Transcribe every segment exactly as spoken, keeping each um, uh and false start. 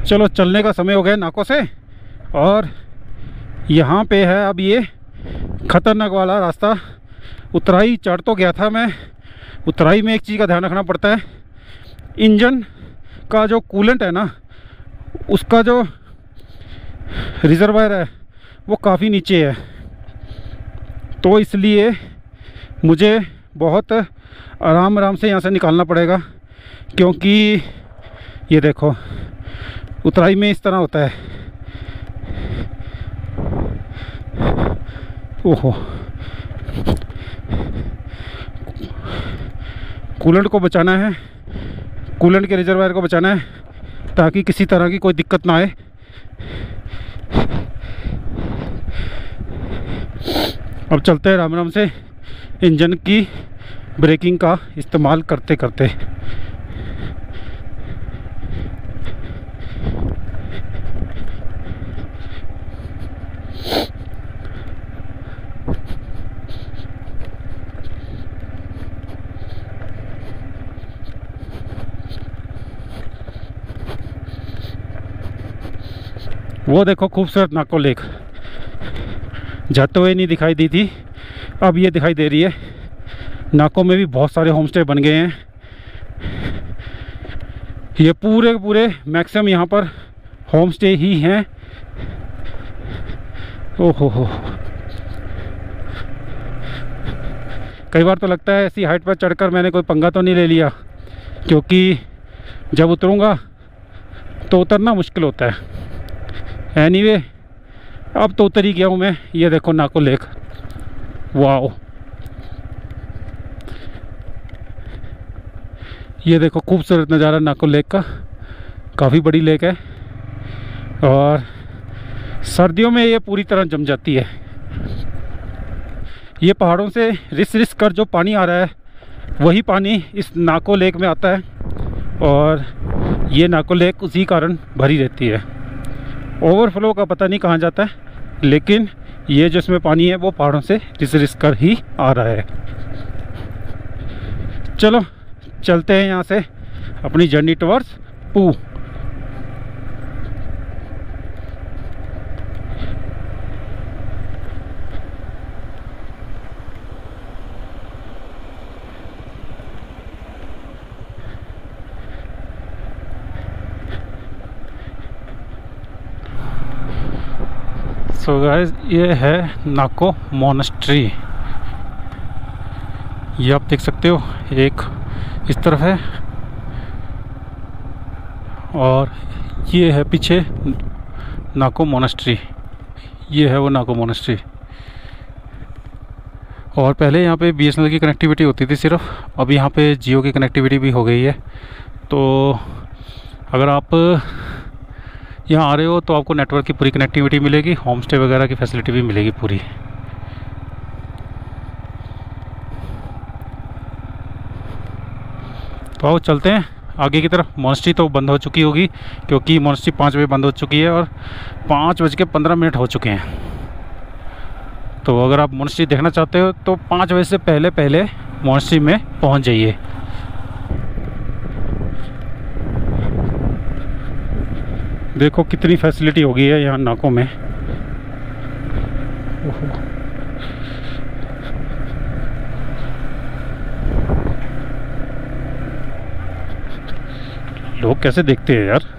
चलो चलने का समय हो गया नाकों से। और यहाँ पे है अब ये ख़तरनाक वाला रास्ता। उतराई चढ़ तो गया था मैं। उतराई में एक चीज़ का ध्यान रखना पड़ता है, इंजन का जो कूलेंट है ना, उसका जो रिजर्वायर है वो काफ़ी नीचे है, तो इसलिए मुझे बहुत आराम आराम से यहाँ से निकालना पड़ेगा। क्योंकि ये देखो उतराई में इस तरह होता है। ओहो, कूलेंट को बचाना है, कूलेंट के रिजर्वायर को बचाना है, ताकि किसी तरह की कोई दिक्कत ना आए। अब चलते हैं आराम आराम से, इंजन की ब्रेकिंग का इस्तेमाल करते करते। वो देखो खूबसूरत नाको लेक, जाते हुए नहीं दिखाई दी थी, अब ये दिखाई दे रही है। नाको में भी बहुत सारे होम स्टे बन गए हैं। ये पूरे पूरे मैक्सिमम यहाँ पर होम स्टे ही हैं। ओहो हो, कई बार तो लगता है ऐसी हाइट पर चढ़कर मैंने कोई पंगा तो नहीं ले लिया, क्योंकि जब उतरूँगा तो उतरना मुश्किल होता है। एनीवे अब तो उतर ही गया हूँ मैं। ये देखो नाको लेक, वाओ, ये देखो खूबसूरत नज़ारा नाको लेक का। काफ़ी बड़ी लेक है और सर्दियों में ये पूरी तरह जम जाती है। ये पहाड़ों से रिस रिस कर जो पानी आ रहा है वही पानी इस नाको लेक में आता है, और ये नाको लेक उसी कारण भरी रहती है। ओवरफ्लो का पता नहीं कहाँ जाता है, लेकिन ये जो इसमें पानी है वो पहाड़ों से रिस रिस कर ही आ रहा है। चलो चलते हैं यहाँ से अपनी जर्नी टुवर्ड्स पू। सो गाइस, ये है नाको मोनेस्ट्री। ये आप देख सकते हो, एक इस तरफ है और ये है पीछे नाको मोनेस्ट्री। ये है वो नाको मोनेस्ट्री। और पहले यहाँ पे बी एस एन एल की कनेक्टिविटी होती थी सिर्फ, अब यहाँ पे जियो की कनेक्टिविटी भी हो गई है। तो अगर आप यहाँ आ रहे हो तो आपको नेटवर्क की पूरी कनेक्टिविटी मिलेगी, होम स्टे वगैरह की फैसिलिटी भी मिलेगी पूरी। तो आओ चलते हैं आगे की तरफ। मोनेस्ट्री तो बंद हो चुकी होगी, क्योंकि मोनेस्ट्री पाँच बजे बंद हो चुकी है और पाँच बज के पंद्रह मिनट हो चुके हैं। तो अगर आप मोनेस्ट्री देखना चाहते हो तो पाँच बजे से पहले पहले मोनेस्ट्री में पहुंच जाइए। देखो कितनी फैसिलिटी हो गई है यहाँ नाकों में। लोग कैसे देखते हैं यार।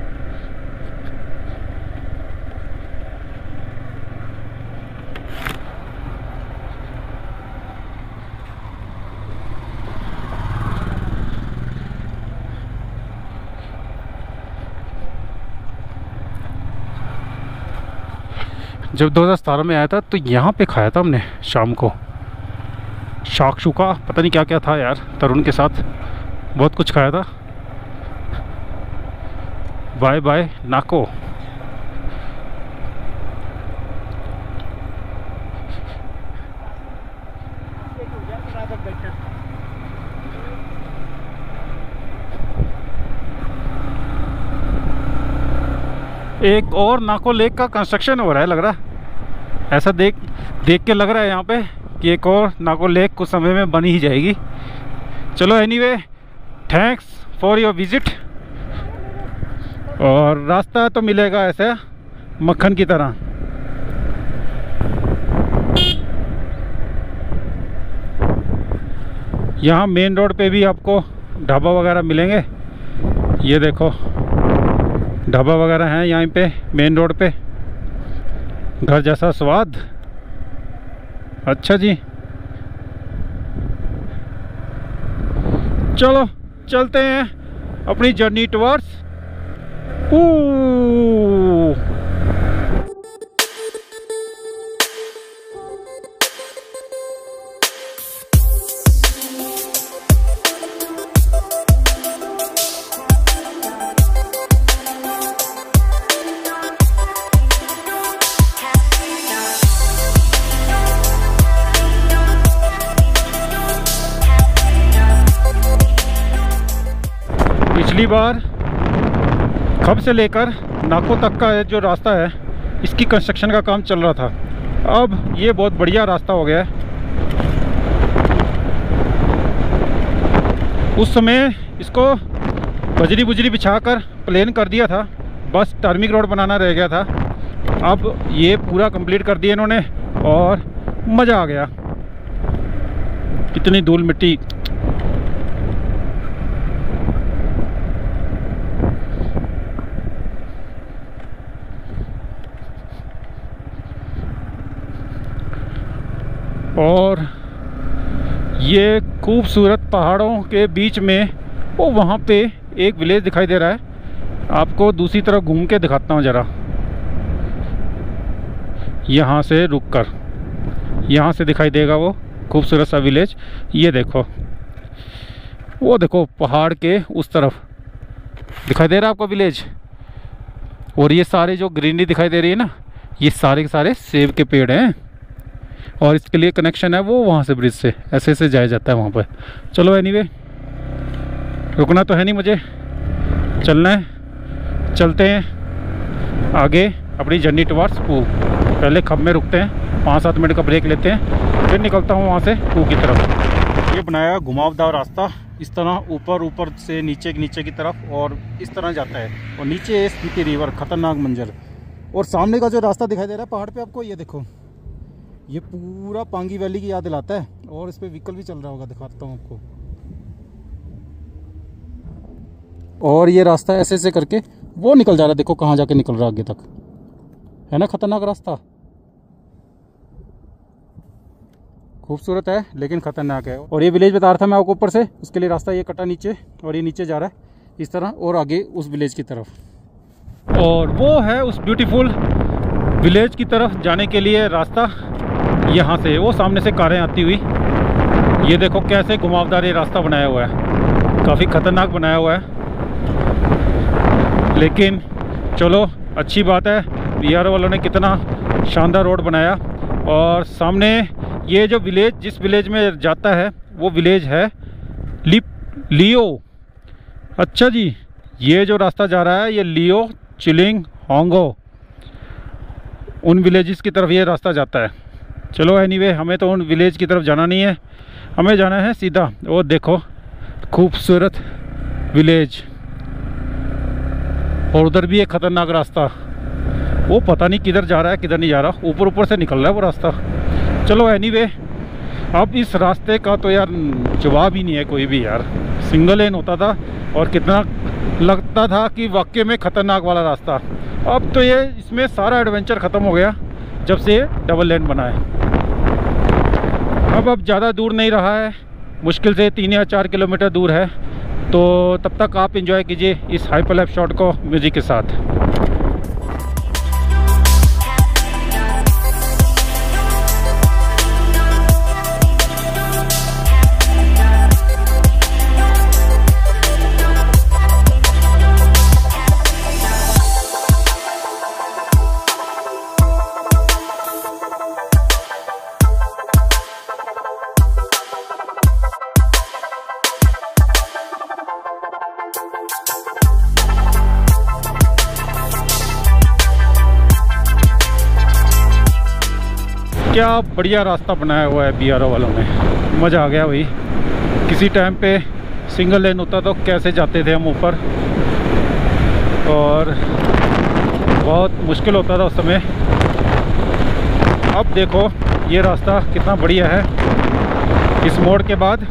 जब दो हज़ार सतारह में आया था तो यहाँ पे खाया था हमने शाम को शाकशुका, पता नहीं क्या क्या था यार, तरुण के साथ बहुत कुछ खाया था। Bye bye Nako. एक और नाको लेक का कंस्ट्रक्शन हो रहा है लग रहा है, ऐसा देख देख के लग रहा है यहाँ पे कि एक और नाको लेक कुछ समय में बन ही जाएगी। चलो anyway, thanks for your visit और रास्ता तो मिलेगा ऐसे मक्खन की तरह। यहाँ मेन रोड पे भी आपको ढाबा वगैरह मिलेंगे। ये देखो ढाबा वगैरह हैं यहाँ पे मेन रोड पे। घर जैसा स्वाद। अच्छा जी, चलो चलते हैं अपनी जर्नी टुवर्ड्स पिछली बार खब से लेकर नाको तक का जो रास्ता है इसकी कंस्ट्रक्शन का काम चल रहा था। अब ये बहुत बढ़िया रास्ता हो गया है। उस समय इसको बजरी बुजरी बिछाकर प्लेन कर दिया था, बस टर्मिक रोड बनाना रह गया था। अब ये पूरा कंप्लीट कर दिया इन्होंने और मज़ा आ गया। कितनी धूल मिट्टी। और ये खूबसूरत पहाड़ों के बीच में वो वहाँ पे एक विलेज दिखाई दे रहा है। आपको दूसरी तरफ घूम के दिखाता हूँ ज़रा। यहाँ से रुककर यहाँ से दिखाई देगा वो खूबसूरत सा विलेज। ये देखो, वो देखो पहाड़ के उस तरफ दिखाई दे रहा है आपको विलेज। और ये सारे जो ग्रीनरी दिखाई दे रही है ना, ये सारे के सारे सेब के पेड़ हैं। और इसके लिए कनेक्शन है वो वहाँ से ब्रिज से ऐसे ऐसे जाया जाता है वहाँ पर। चलो एनीवे, रुकना तो है नहीं मुझे, चलना है। चलते हैं आगे अपनी जर्नी टुवर्ड्स पू। पहले खब में रुकते हैं, पाँच सात मिनट का ब्रेक लेते हैं, फिर निकलता हूँ वहाँ से पू की तरफ। ये बनाया घुमावदार रास्ता, इस तरह ऊपर ऊपर से नीचे नीचे की तरफ और इस तरह जाता है। और नीचे स्पीति रिवर, खतरनाक मंजर। और सामने का जो रास्ता दिखाई दे रहा है पहाड़ पे आपको, ये देखो, ये पूरा पांगी वैली की याद दिलाता है। और इस पे व्हीकल भी चल रहा होगा, दिखाता हूँ आपको। और ये रास्ता ऐसे ऐसे करके वो निकल जा रहा है, देखो कहाँ जाके निकल रहा है आगे तक, है ना खतरनाक रास्ता। खूबसूरत है लेकिन खतरनाक है। और ये विलेज बता रहा था मैं आपको ऊपर से, उसके लिए रास्ता ये कटा नीचे और ये नीचे जा रहा है इस तरह और आगे उस विलेज की तरफ। और वो है उस ब्यूटीफुल विलेज की तरफ जाने के लिए रास्ता। यहाँ से वो सामने से कारें आती हुई, ये देखो कैसे घुमावदार ये रास्ता बनाया हुआ है, काफ़ी खतरनाक बनाया हुआ है। लेकिन चलो अच्छी बात है, बिहार वालों ने कितना शानदार रोड बनाया। और सामने ये जो विलेज, जिस विलेज में जाता है वो विलेज है लिप लियो। अच्छा जी, ये जो रास्ता जा रहा है ये लियो, चिलिंग, होंगो, उन विलेजेस की तरफ ये रास्ता जाता है। चलो एनीवे, हमें तो उन विलेज की तरफ जाना नहीं है, हमें जाना है सीधा। वो देखो खूबसूरत विलेज, और उधर भी एक खतरनाक रास्ता, वो पता नहीं किधर जा रहा है किधर नहीं जा रहा, ऊपर ऊपर से निकल रहा है वो रास्ता। चलो एनीवे, अब इस रास्ते का तो यार जवाब ही नहीं है कोई भी यार। सिंगल लेन होता था और कितना लगता था कि वाकई में खतरनाक वाला रास्ता। अब तो ये इसमें सारा एडवेंचर ख़त्म हो गया जब से डबल लेन बना है। अब अब ज़्यादा दूर नहीं रहा है, मुश्किल से तीन या चार किलोमीटर दूर है। तो तब तक आप एंजॉय कीजिए इस हाइपरलैप शॉट को म्यूज़िक के साथ। क्या बढ़िया रास्ता बनाया हुआ है बी आर ओ वालों ने, मज़ा आ गया भाई। किसी टाइम पे सिंगल लेन होता तो कैसे जाते थे हम ऊपर। और बहुत मुश्किल होता था उस समय। अब देखो ये रास्ता कितना बढ़िया है। इस मोड़ के बाद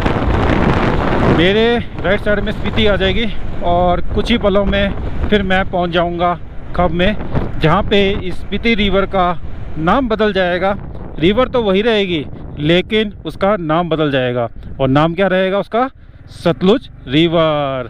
मेरे राइट साइड में स्पीति आ जाएगी और कुछ ही पलों में फिर मैं पहुंच जाऊंगा खब में, जहां पे स्पीति रिवर का नाम बदल जाएगा। रिवर तो वही रहेगी लेकिन उसका नाम बदल जाएगा, और नाम क्या रहेगा उसका? सतलुज रिवर।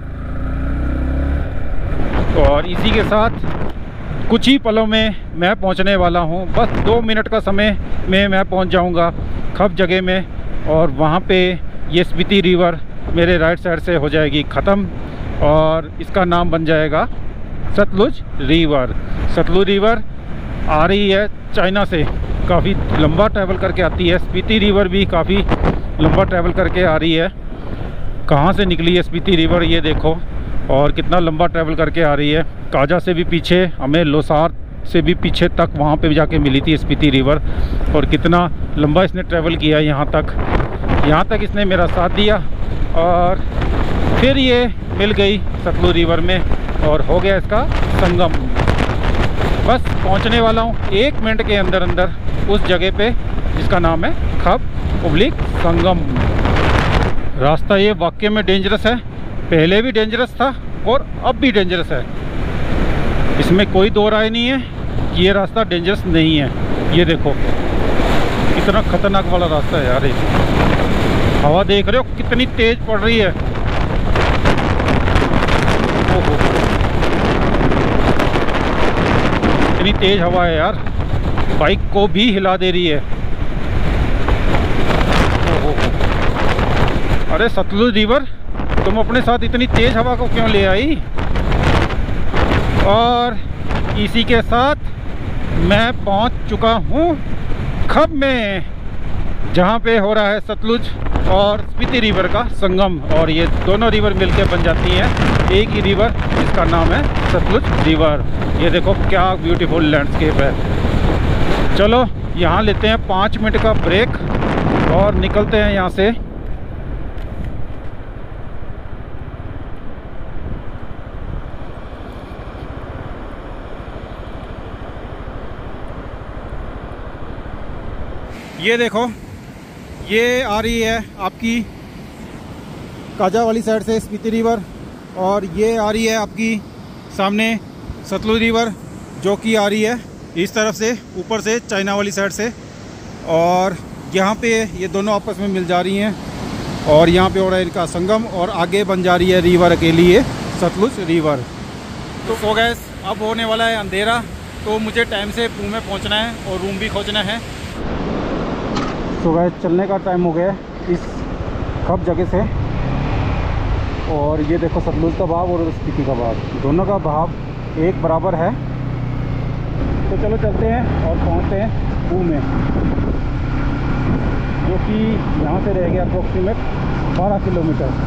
और इसी के साथ कुछ ही पलों में मैं पहुंचने वाला हूं। बस दो मिनट का समय में मैं पहुंच जाऊंगा खब जगह में, और वहां पे ये स्पीति रिवर मेरे राइट साइड से हो जाएगी ख़त्म और इसका नाम बन जाएगा सतलुज रिवर। सतलुज रिवर आ रही है चाइना से, काफ़ी लंबा ट्रैवल करके आती है। स्पीति रिवर भी काफ़ी लंबा ट्रैवल करके आ रही है। कहाँ से निकली है स्पीति रिवर ये देखो, और कितना लंबा ट्रैवल करके आ रही है। काजा से भी पीछे, हमें लोसार से भी पीछे तक वहाँ पे भी जाके मिली थी स्पीति रिवर, और कितना लंबा इसने ट्रैवल किया है यहाँ तक। यहाँ तक इसने मेरा साथ दिया और फिर ये मिल गई सतलुज रिवर में और हो गया इसका संगम। बस पहुँचने वाला हूँ एक मिनट के अंदर अंदर उस जगह पे जिसका नाम है खब उबलिक संगम। रास्ता ये वाकई में डेंजरस है, पहले भी डेंजरस था और अब भी डेंजरस है। इसमें कोई दो राय नहीं है कि ये रास्ता डेंजरस नहीं है। ये देखो कितना खतरनाक वाला रास्ता है यार। हवा देख रहे हो कितनी तेज पड़ रही है। ओहो इतनी तेज हवा है यार, बाइक को भी हिला दे रही है। ओहो अरे सतलुज रिवर, तुम अपने साथ इतनी तेज हवा को क्यों ले आई? और इसी के साथ मैं पहुंच चुका हूं खब में, जहां पे हो रहा है सतलुज और स्पीति रिवर का संगम, और ये दोनों रिवर मिलकर बन जाती हैं एक ही रिवर जिसका नाम है सतलुज रिवर। ये देखो क्या ब्यूटीफुल लैंडस्केप है। चलो यहाँ लेते हैं पाँच मिनट का ब्रेक और निकलते हैं यहाँ से। ये देखो ये आ रही है आपकी काजा वाली साइड से स्पीति रिवर, और ये आ रही है आपकी सामने सतलुज रिवर जो कि आ रही है इस तरफ से ऊपर से चाइना वाली साइड से, और यहाँ पे ये दोनों आपस में मिल जा रही हैं और यहाँ पे हो रहा है इनका संगम, और आगे बन जा रही है रिवर के लिए सतलुज रिवर। तो सो गैस अब होने वाला है अंधेरा, तो मुझे टाइम से पूह में पहुँचना है और रूम भी खोजना है। तो गैस चलने का टाइम हो गया इस खब जगह से, और ये देखो सतलुज का बहाव और स्पीति का बहाव, दोनों का बहाव एक बराबर है। तो चलो चलते हैं और पहुंचते हैं पूह में, जो कि यहाँ से रह गया अप्रोक्सीमेट बारह किलोमीटर।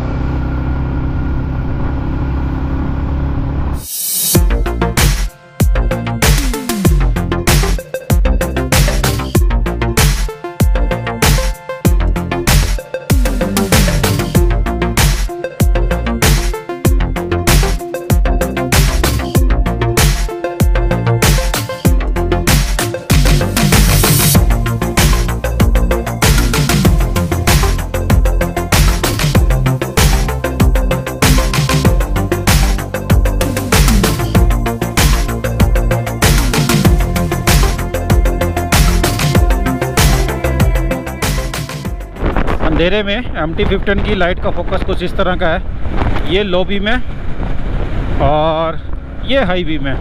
अंधेरे में एम टी फिफ्टीन की लाइट का फोकस कुछ इस तरह का है, ये लो बी में और ये हाई बी में।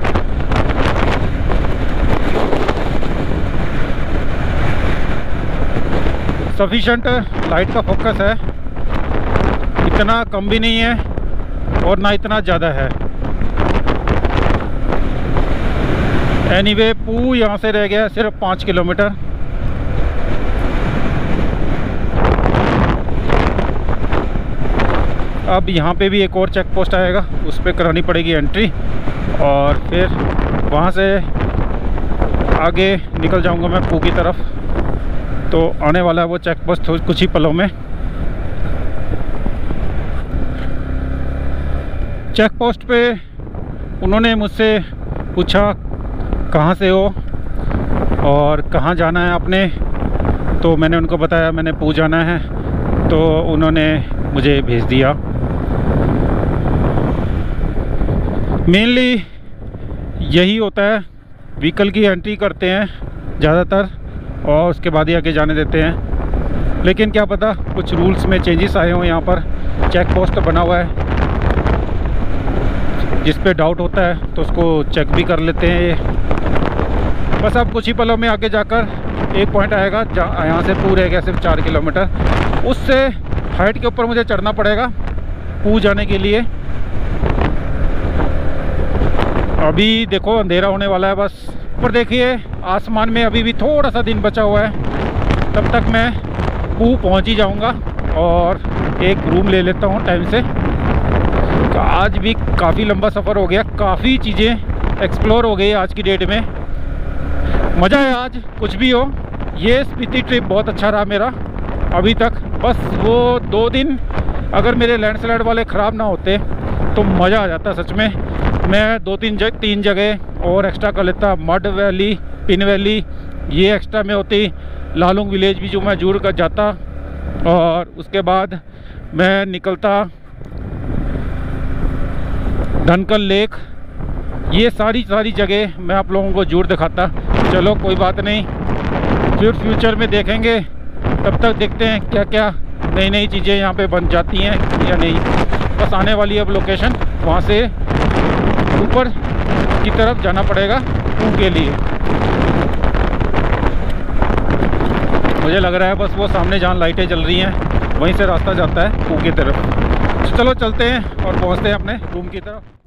सफिशेंट लाइट का फोकस है, इतना कम भी नहीं है और ना इतना ज़्यादा है। एनीवे पूह यहाँ से रह गया सिर्फ पाँच किलोमीटर। अब यहाँ पे भी एक और चेक पोस्ट आएगा, उस पर करानी पड़ेगी एंट्री, और फिर वहाँ से आगे निकल जाऊँगा मैं पूह की तरफ। तो आने वाला है वो चेक पोस्ट कुछ ही पलों में। चेक पोस्ट पे उन्होंने मुझसे पूछा कहाँ से हो और कहाँ जाना है आपने। तो मैंने उनको बताया मैंने पू जाना है, तो उन्होंने मुझे भेज दिया। मेनली यही होता है, व्हीकल की एंट्री करते हैं ज़्यादातर और उसके बाद ही आगे जाने देते हैं। लेकिन क्या पता कुछ रूल्स में चेंजेस आए हों। यहाँ पर चेक पोस्ट बना हुआ है, जिस पे डाउट होता है तो उसको चेक भी कर लेते हैं ये। बस अब कुछ ही पलों में आगे जाकर एक पॉइंट आएगा जहाँ यहाँ से पूरे गया सिर्फ चार किलोमीटर, उससे हाइट के ऊपर मुझे चढ़ना पड़ेगा पू जाने के लिए। अभी देखो अंधेरा होने वाला है बस। पर देखिए आसमान में अभी भी थोड़ा सा दिन बचा हुआ है, तब तक मैं पू पहुँच ही जाऊँगा और एक रूम ले लेता हूँ टाइम से। तो आज भी काफ़ी लंबा सफ़र हो गया, काफ़ी चीज़ें एक्सप्लोर हो गई आज की डेट में। मज़ा है आज, कुछ भी हो। ये स्पीति ट्रिप बहुत अच्छा रहा मेरा अभी तक। बस वो दो दिन अगर मेरे लैंडस्लाइड वाले ख़राब ना होते तो मज़ा आ जाता सच में। मैं दो तीन जग तीन जगह और एक्स्ट्रा कर लेता, मड वैली, पिन वैली, ये एक्स्ट्रा में होती, लालुंग विलेज भी जो मैं जुड़ कर जाता, और उसके बाद मैं निकलता धनकल लेक। ये सारी सारी जगह मैं आप लोगों को जरूर दिखाता। चलो कोई बात नहीं, फिर फ्यूचर में देखेंगे। तब तक देखते हैं क्या क्या नई नई चीज़ें यहाँ पे बन जाती हैं या नहीं। बस आने वाली अब लोकेशन, वहाँ से ऊपर की तरफ जाना पड़ेगा पू के लिए। मुझे लग रहा है बस वो सामने जहाँ लाइटें जल रही हैं वहीं से रास्ता जाता है पू की तरफ। चलो चलते हैं और पहुँचते हैं अपने रूम की तरफ।